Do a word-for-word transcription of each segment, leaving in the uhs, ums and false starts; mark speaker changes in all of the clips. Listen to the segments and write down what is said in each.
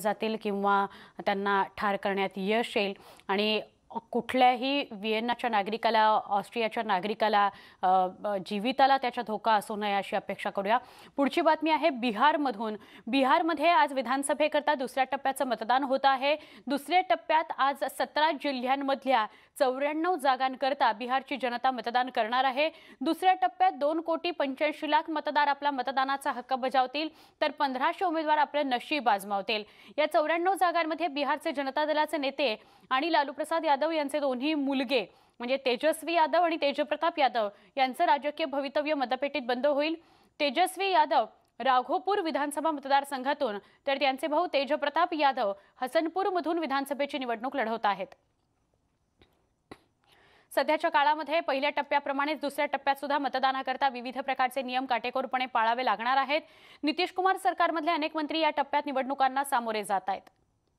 Speaker 1: जातील किंवा त्यांना ठार करण्यात यश येईल आणि कुठल्याही व्हिएन्नाच्या नागरिकाला ऑस्ट्रियाच्या नागरिकाला जीविताला त्याचा धोका असू नये अशी अपेक्षा करूया। पुढची बातमी आहे बिहारमधून। बिहारमध्ये आज विधानसभेकरता दुसऱ्या टप्प्याचं मतदान होत आहे। दुसऱ्या टप्प्यात आज सतरा जिल्ह्यांमधल्या चौऱ्याण्णव जागांकरता बिहारची जनता मतदान करणार आहे। दुसऱ्या टप्प्यात दोन कोटी पंच्याऐंशी लाख मतदार आपला मतदानाचा हक्क बजावतील तर पंधराशे उमेदवार आपले नशीब आजमावतील। या चौऱ्याण्णव जागांमध्ये बिहारचे जनता दलाचे नेते आणि लालू प्रसाद यादव यांचे दोन्ही मुलगे म्हणजे तेजस्वी यादव आणि तेजप्रताप यादव यांचं राजकीय भवितव्य मतपेटीत बंद होईल। तेजस्वी यादव राघोपूर विधानसभा मतदारसंघातून तर त्यांचे भाऊ तेजप्रताप यादव हसनपूरमधून विधानसभेची निवडणूक लढवत आहेत। सध्याच्या काळामध्ये पहिल्या टप्प्याप्रमाणेच दुसऱ्या टप्प्यात सुद्धा मतदानाकरता विविध प्रकारचे नियम काटेकोरपणे पाळावे लागणार आहेत। नितीश कुमार सरकारमधले अनेक मंत्री या टप्प्यात निवडणुकांना सामोरे जात आहेत।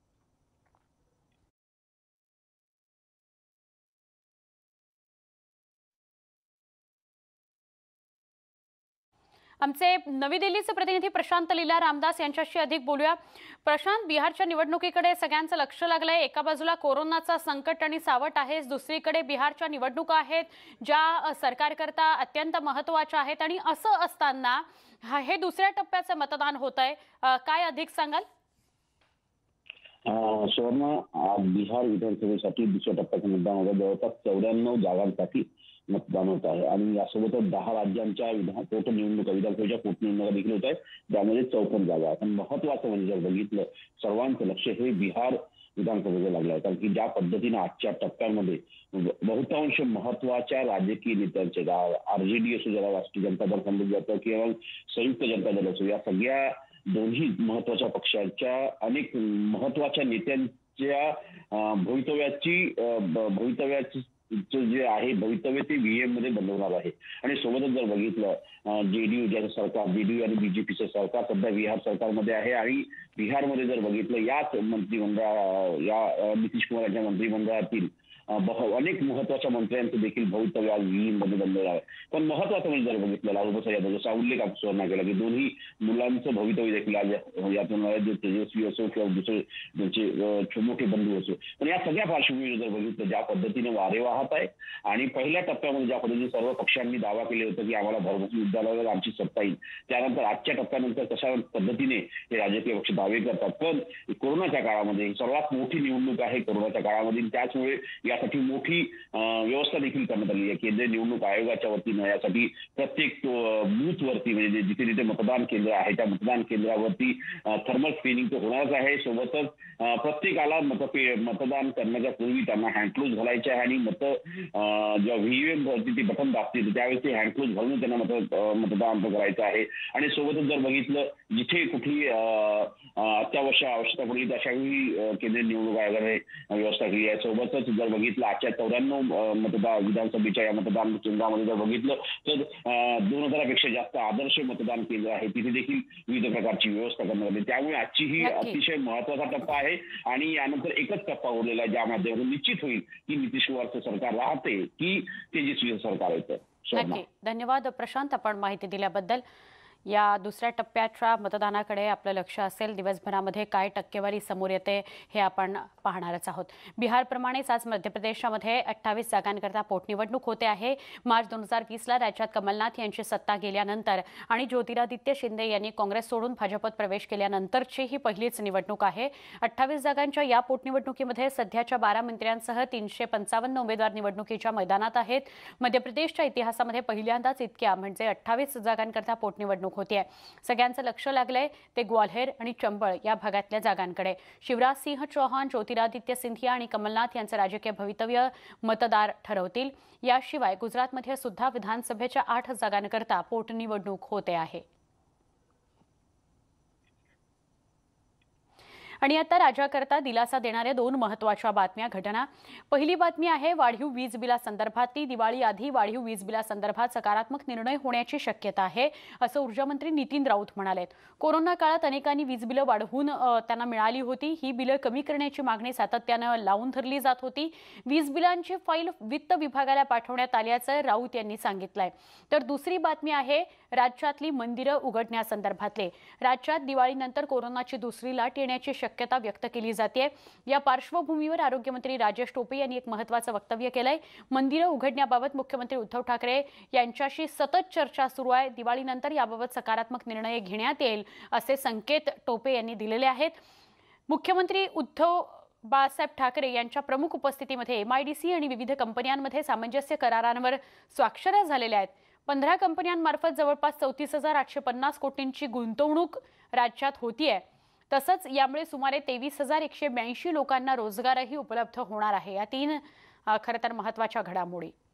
Speaker 1: आमचे नवी दिल्लीचे प्रतिनिधी प्रशांत लीला रामदास यांच्याशी अधिक बोलूया। प्रशांत, बिहारच्या निवडणुकीकडे सगळ्यांचं लक्ष लागलंय। एका बाजूला कोरोनाचा संकट आणि सावट आहे, दुसरीकडे बिहारच्या निवडणुका आहेत ज्या सरकारकरता अत्यंत महत्त्वाच्या आहेत आणि असं असताना हे दुसऱ्या टप्प्याचं मतदान होतंय, काय अधिक सांगाल?
Speaker 2: सुवर्ण, बिहार विधानसभेसाठी दुसऱ्या टप्प्याचं मतदान होतं। जवळपास चौऱ्याण्णव जागांसाठी मतदान होत आहे आणि यासोबतच दहा राज्यांच्या विधान पोटनिवडणुका विधानसभेच्या पोटनिवडणुका देखील होत आहेत, त्यामध्ये चौपन्न जागा आहेत। पण महत्वाचं म्हणजे जर बघितलं सर्वांचं लक्ष हे बिहार विधानसभेचं लागलं आहे, कारण की ज्या पद्धतीने आजच्या टप्प्यामध्ये बहुतांश महत्वाच्या राजकीय नेत्यांचे आरजेडी असो, ज्याला राष्ट्रीय जनता दल समजलं जातं, किंवा संयुक्त जनता दल असो, या सगळ्या दोन्ही महत्वाच्या पक्षांच्या अनेक महत्वाच्या नेत्यांच्या भवितव्याची भवितव्याची जे आहे भवितव्य ते व्हीएम मध्ये बनवणार आहे। आणि सोबतच जर बघितलं जेडीयू ज्याचं सरकार जेडीयू आणि बीजेपीचं सरकार सध्या बिहार सरकारमध्ये आहे आणि बिहारमध्ये जर बघितलं याच मंत्रिमंडळा या नितीश कुमार यांच्या मंत्रिमंडळातील अनेक महत्वाच्या मंत्र्यांचं देखील भवितव्य आज व्हीएम मध्ये बनलेलं आहे। पण महत्वाचं म्हणजे जर बघितलं लालू प्रसाद यादव जसा उल्लेख आपण सुवर्ण केला की दोन्ही मुलांचं भवितव्य देखील आज यातून तेजस्वी असो किंवा दुसरे त्यांचे मोठे बंधू असो, पण या सगळ्या पार्श्वभूमीवर जर बघितलं ज्या पद्धतीने वारे वाहत आहे आणि पहिल्या टप्प्यामध्ये ज्या पद्धतीने सर्व पक्षांनी दावा केले होते की आम्हाला भरघोस विद्यालयावर आमची सत्ता येईल, त्यानंतर आजच्या टप्प्यानंतर कशा पद्धतीने हे राजकीय पक्ष दावे करतात। पण कोरोनाच्या काळामध्ये सर्वात मोठी निवडणूक आहे कोरोनाच्या काळामध्ये, त्याचमुळे यासाठी मोठी व्यवस्था देखील करण्यात आली आहे। केंद्रीय निवडणूक आयोगाच्या वतीनं यासाठी प्रत्येक बूथ वरती म्हणजे जिथे जिथे मतदान केंद्र आहे त्या मतदान केंद्रावरती थर्मल स्क्रीनिंग तर होणारच आहे। सोबतच प्रत्येकाला मतपे मतदान करण्याच्या पूर्वी त्यांना हँडग्लोव्ह घालायचे आहे आणि मत जेव्हा व्हीएम वरती ते बटन दाबतील त्यावेळेस ते हँडग्लोव्ह घालून त्यांना मत मतदान करायचं आहे। आणि सोबतच जर बघितलं जिथे कुठली अत्यावश्यक आवश्यकता पडली त्याशावेळी केंद्रीय निवडणूक आयोगाने व्यवस्था केली आहे। सोबतच जर बघितलं आजच्या चौऱ्याण्णव मतदार विधानसभेच्या या मतदान केंद्रामध्ये जर बघितलं तर दोन हजारापेक्षा जास्त आदर्श मतदान केंद्र आहे, तिथे देखील विविध प्रकारची व्यवस्था करण्यात आली। त्यामुळे आजची ही अतिशय महत्वाचा टप्पा आहे आणि यानंतर एकच टप्पा उरलेला आहे ज्या माध्यमातून निश्चित होईल की नितीश कुमारचं सरकार राहते की तेजस्वी सरकार येतं।
Speaker 1: धन्यवाद प्रशांत, आपण माहिती दिल्याबद्दल। या दुसऱ्या टप्प्याच्या मतदानाकडे आपलं लक्ष असेल। दिवसभरामध्ये काय टक्केवारी समोर येते हे आपण पाहणारच आहोत। बिहारप्रमाणेच आज मध्य प्रदेशमध्ये अठ्ठावीस जागांकरता पोटनिवडणूक होते आहे। मार्च दोन हजार वीसला राज्यात कमलनाथ यांची सत्ता गेल्यानंतर आणि ज्योतिरादित्य शिंदे यांनी काँग्रेस सोडून भाजपत प्रवेश केल्यानंतरची ही पहिलीच निवडणूक आहे। अठ्ठावीस जागांच्या या पोटनिवडणुकीमध्ये सध्याच्या बारा मंत्र्यांसह तीनशे पंचावन्न उमेदवार निवडणुकीच्या मैदानात आहेत। मध्य प्रदेशच्या इतिहासामध्ये पहिल्यांदाच इतक्या म्हणजे अठ्ठावीस जागांकरता पोटनिवडणूक होती आहे। सगळ्यांचं लक्ष लागलंय ते ग्वाल्हेर आणि चंबळ या भागातल्या जागांकडे। शिवराज सिंह चौहान, ज्योतिरादित्य सिंधिया आणि कमलनाथ यांचं राजकीय भवितव्य मतदार ठरवतील। याशिवाय गुजरातमध्ये सुद्धा विधानसभेच्या आठ जागांकरता पोटनिवडणूक होते आहे। आणि आता राज्याकरता दिलासा देणाऱ्या दोन महत्त्वाच्या बातम्या घटना। पहिली बातमी आहे वाढीव वीज बिलासंदर्भातली। दिवाळी आधी वाढीव वीज बिलासंदर्भात सकारात्मक निर्णय होण्याची शक्यता आहे असं ऊर्जा मंत्री नितीन राऊत म्हणालेत। कोरोना काळात अनेकांनी वीज बिलं वाढवून त्यांना मिळाली होती, ही बिलं कमी करण्याची मागणी सातत्यानं लावून धरली जात होती। वीज बिलांची फाईल वित्त विभागाला पाठवण्यात आल्याचं राऊत यांनी सांगितलंय। तर दुसरी बातमी आहे राज्यातली मंदिरं उघडण्यासंदर्भातले। राज्यात दिवाळीनंतर कोरोनाची दुसरी लाट येण्याची शक्यता व्यक्त केली जाते। या पार्श्वभूमीवर आरोग्यमंत्री राजेश टोपे यांनी एक महत्त्वाचं वक्तव्य केलंय। मंदिरं उघडण्याबाबत मुख्यमंत्री उद्धव ठाकरे यांच्याशी सतत चर्चा सुरू आहे। दिवाळीनंतर याबाबत सकारात्मक निर्णय घेण्यात येईल असे संकेत टोपे यांनी दिलेले आहेत। मुख्यमंत्री उद्धव बाळासाहेब ठाकरे यांच्या प्रमुख उपस्थितीमध्ये एमआयडीसी आणि विविध कंपन्यांमध्ये सामंजस्य करारांवर स्वाक्षऱ्या झालेल्या आहेत। पंधरा कंपन्यांमार्फत जवळपास चौतीस हजार आठशे पन्नास कोटींची गुंतवणूक राज्यात होतीये। तसंच यामुळे सुमारे तेवीस हजार एकशे ब्याऐंशी लोकांना रोजगारही उपलब्ध होणार आहे। या तीन खरं तर महत्त्वाच्या घडामोडी।